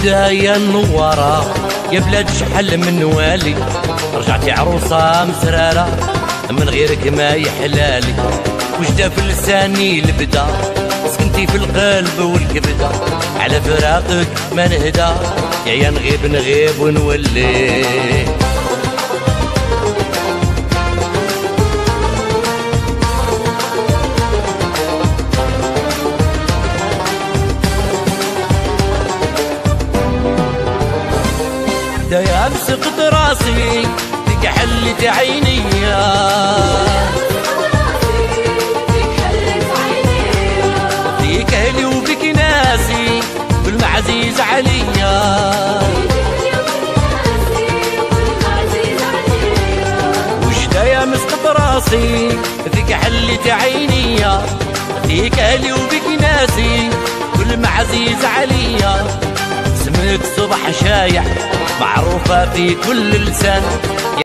وجدايا نوارة يا بلاد شحال من والي، رجعتي عروسة مسرارة من غيرك ما يحلالي. وجدا في لساني البدا، سكنتي في القلب والكبدة، على فراقك ما نهدى، يا نغيب ونولي. يا مسقط راسي فيك حلت عيني، فيك اهلي وفيك ناسي والمعزيز عليا. وجدا يا مسقط راسي فيك حلت عيني، فيك اهلي وفيك ناسي والمعزيز عليا. اسمك صبح شايع معروفة في كل لسان.